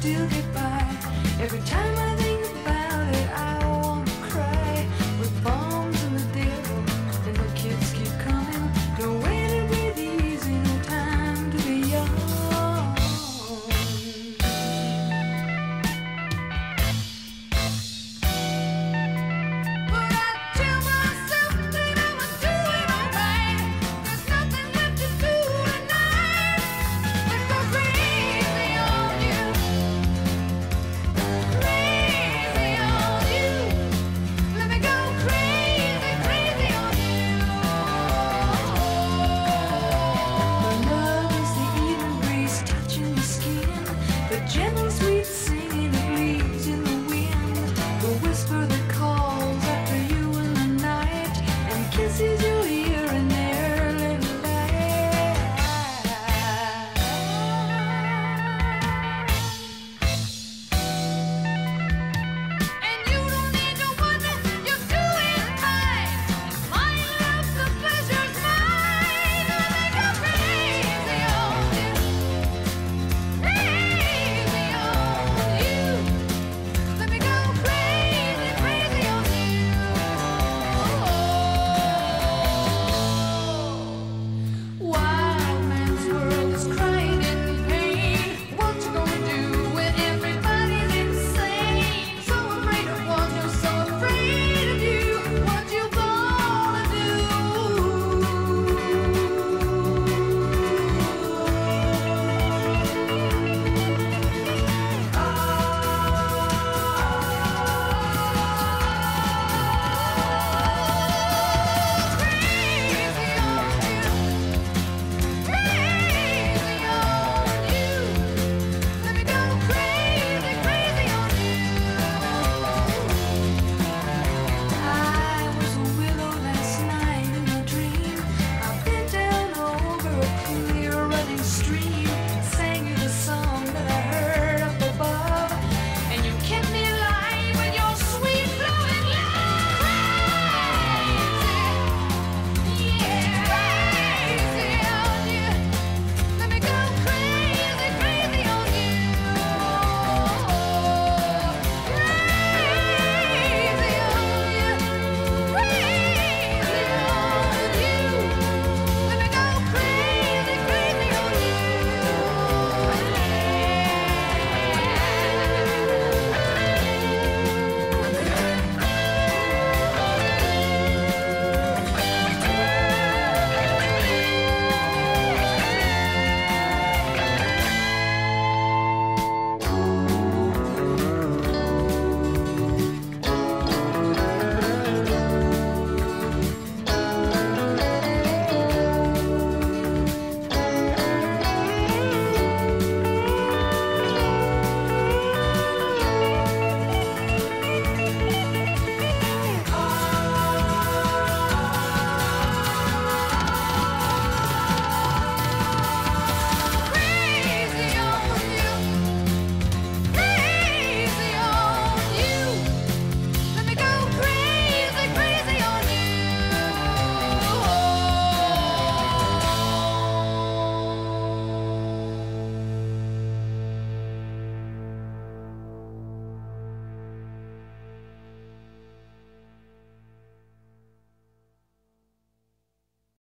still get by. Every time I think about it, I want to cry. With bombs in the devil, and the kids keep coming. No way to breathe easy, no time to be young. But I tell myself that I'm doing alright. There's nothing left to do tonight. Let's go crazy on you. Crazy on you. Let me go crazy, crazy on you. My love is the evening breeze touching your skin. The gentle